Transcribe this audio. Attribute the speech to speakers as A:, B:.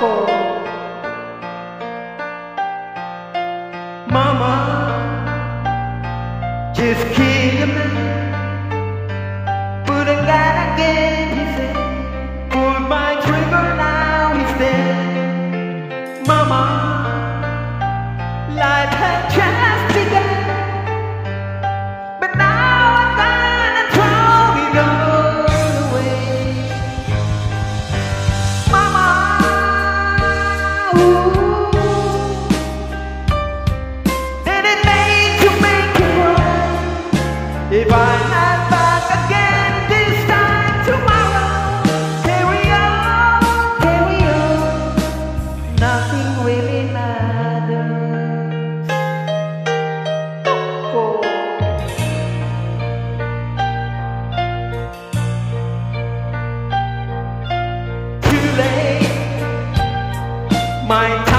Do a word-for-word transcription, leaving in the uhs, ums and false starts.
A: Mama, just kill a man, put a gun again, he said. Pull my trigger, now he's dead. Mama, life had just begun, but now I'm gonna throw it all away. Mama, ooh, did it make you make you cry? If I had back again this time tomorrow, carry on, carry on, nothing really matters. Don't go. Too late, my